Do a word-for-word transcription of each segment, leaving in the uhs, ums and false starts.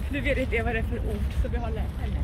Nu vet inte jag vad det är för ord som vi har lärt henne.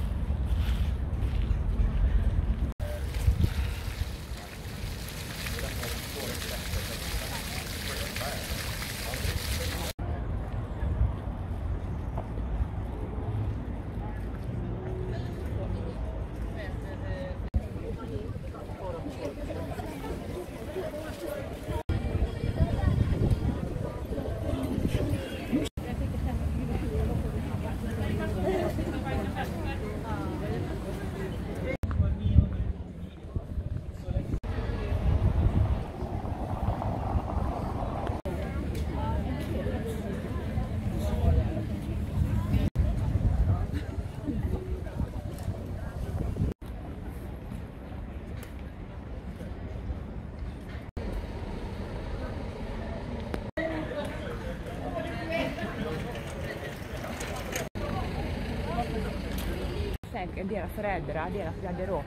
Sen deras föräldrar, deras garderob.